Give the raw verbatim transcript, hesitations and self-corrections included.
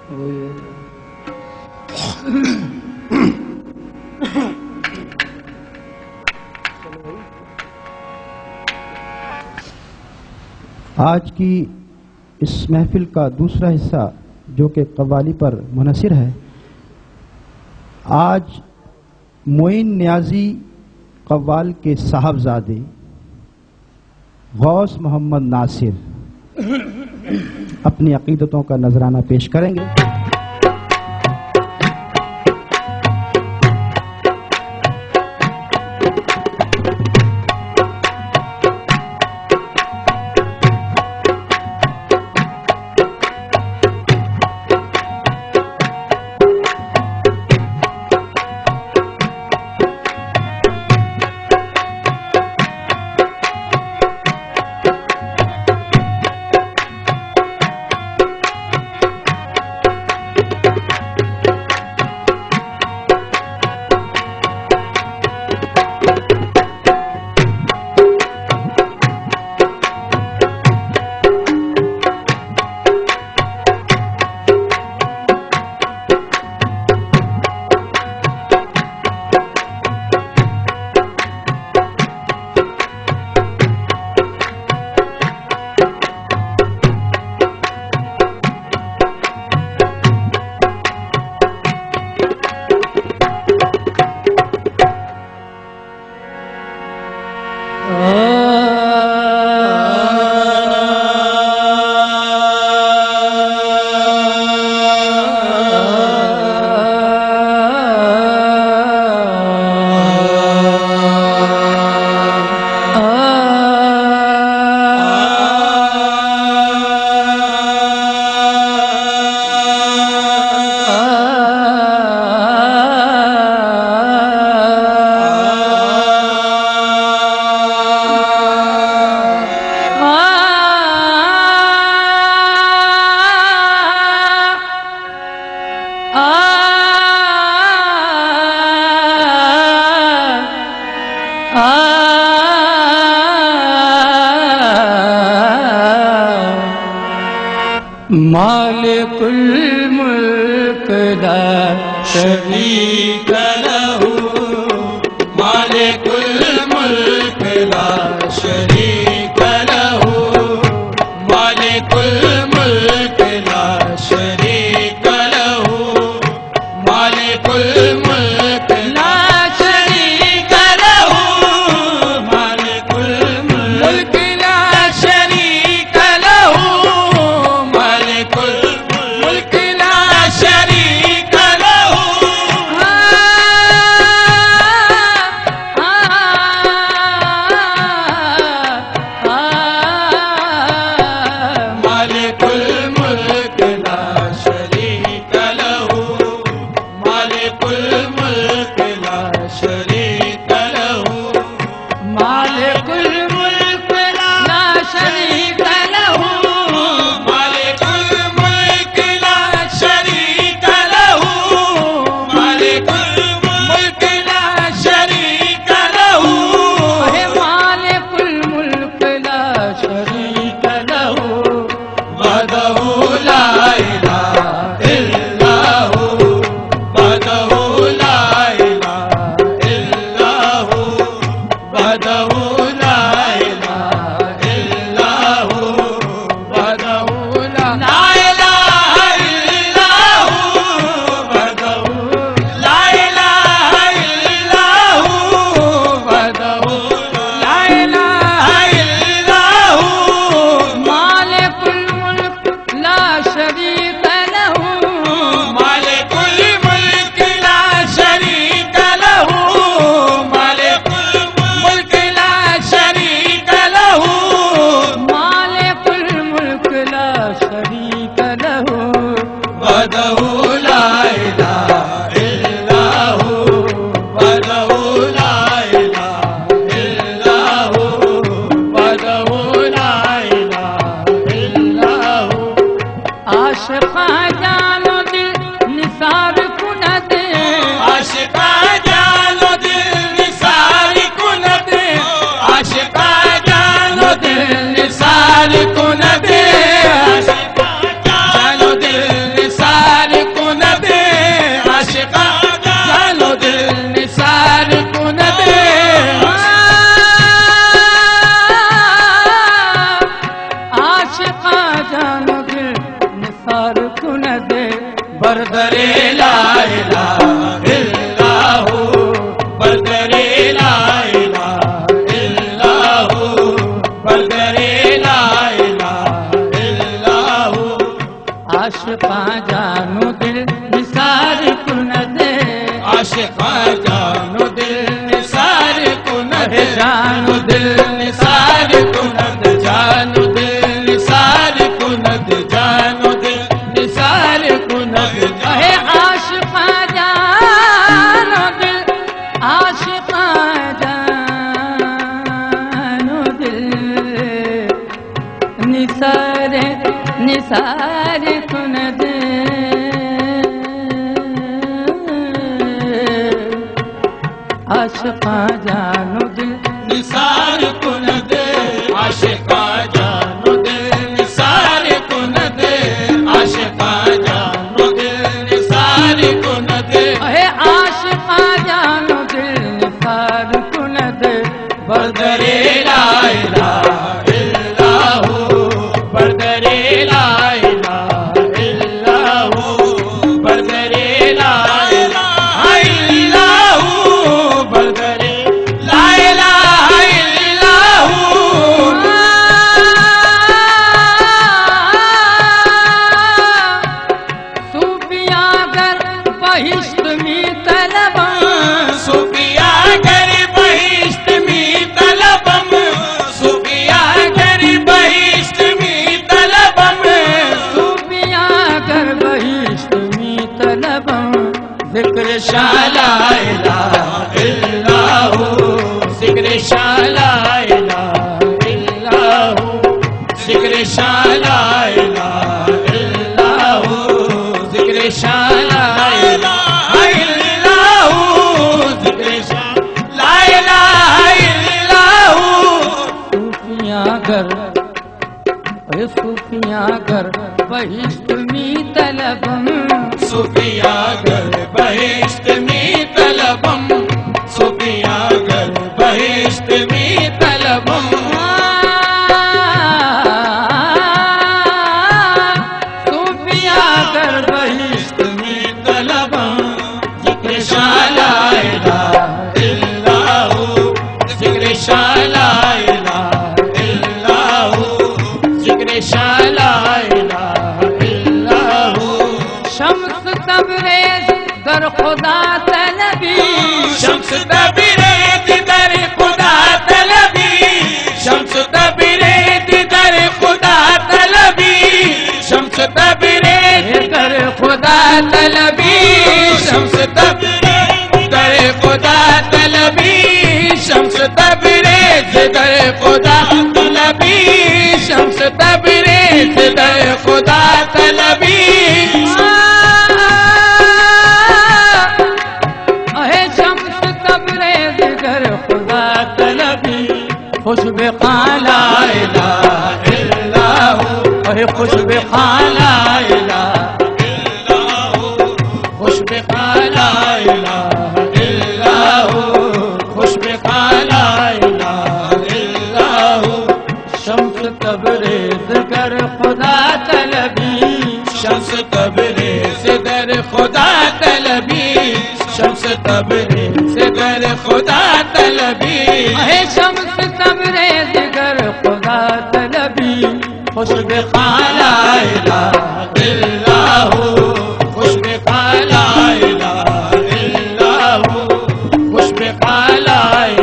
आज की इस महफिल का दूसरा हिस्सा जो कि कव्वाली पर मुनहसिर है, आज मोइन नियाजी कव्वाल के साहबजादे गौस मोहम्मद नासिर अपनी अकीदतों का नजराना पेश करेंगे। मालिकुल मुल्क ला शरीक लहू, मालिकुल मुल्क ला शरीक लहू, मालिकुल मुल्क ला शरीक लहू, मालिकुल मुल्क ला शरीक लहू, मालिकुल मुल्क ला शरीक लहू, मालिकुल मुल्क ला शरीक लहू। मालिकुल मुल्क ला शरीक लहू, मालिकुल मुल्क ला शरीक लहू, मालिकुल मुल्क ला शरीक लहू, मालिकुल मुल्क ला शरीक लहू, मालिकुल मुल्क ला शरीक लहू, हे मालिकुल मुल्क ला शरीक लहू, वहदहू ला इलाहा इल्लहू, वहदहू ला इलाहा इल्लहू, वहदहू ला इलाहा इल्लहू, वहदहू ला इलाहा इल्लहू, वहदहू ला इलाहा इल्लहू, वहदहू ला इलाहा इल्लहू, मालिकुल मुल्क ला शरीक लहू, मालिकुल मुल्क ला शरीक लहू, मालिकुल मुल्क ला शरीक लहू, मालिकुल मुल्क ला शरीक लहू, वहदहू ला इलाहा इल्लहू, वहदहू ला इलाहा इल्लहू, वहदहू ला इलाहा इल्लहू। आशिक़ा जानो दिल निसार कुनत, आशिक़ा जानो दिल निसार कुनत, आशिक़ा जानो दिल निसार कुनत, आशिक़ा जानो दिल निसार कुनद बरदरे ला इलाहा इल्लल्लाहु बरदरे ला इलाहा इल्लल्लाहु बरदरे ला इलाहा इल्लल्लाहु आशिका जानो दिल निसार कुनद आशिका जानो दिल निसार कुनद जानो दिल निसार कुनद जानो दिल निसार कुनद जानो दिल निसार कुनद है आशिका जानो दिल आशिका जानो दिल निसार निसार कुनद आशिका जानो दिल निसार कुनद आशिका जानो दिल निसार कुनद आशिका जानो दिल निसार कुनद है आशिका जानो दिल निसार कुनद बरदरे ला इलाहा इल्लल्लाहु बरदरे ला इलाहा इल्लल्लाहु बरदरे ला इलाहा इल्लल्लाहु बरदरे ला इलाहा इल्लल्लाहु सूफिया गर बहिश्त में तलबम सूफिया गर बहिश्त में तलबम सूफिया गर बहिश्त में तलबम सूफिया गर बहिश्त में तलबम जिक्र शाला इलाहा इल्लल्लाहु जिक्र शाला इलाहा इल्लल्लाहु जिक्र शाला इलाहा इल्लल्लाहु जिक्र शाला इलाहा इल्लल्लाहु जिक्र शाला इलाहा इल्लल्लाहु सूफिया गर ए सूफिया गर बहिश्त में तलबम सूफिया गर बहिश्त में तलबम सूफिया गर बहिश्त में तलबम सूफिया गर बहिश्त में तलबम जिक्र शाला इलाहा इल्लल्लाहु जिक्र शाला इलाहा इल्लल्लाहु जिक्र शाला इलाहा इल्लल्लाहु शम्स तबरेज दर खुदा तलबी शम्स तबरेज दर खुदा तलबी शम्स तबरेज दर खुदा तलबी शम्स तबरेज दर खुदा तलबी शम्स तबरेज दर खुदा तलबी शम्स तबरेज दर खुदा तलबी शम्स तबरेज दर खुदा तलबी खुशबे खाला इलाहा इल्लल्लाहु ओहे खुशबे खाला इलाहा इल्लल्लाहु खुशबे खाला इलाहा इल्लल्लाहु खुशबे खाला इलाहा इल्लल्लाहु शम्स तबरेज कर खुदा तलबी शम्स तबरेज कर खुदा तलबी शम्स तबरेज कर खुदा तलबी है शम्स तबरेज कर खुदा तलबी खुशबे खाला इलाहा इल्लल्लाहु खुशबे खाला इलाहा इल्लल्लाहु खुशबे खाला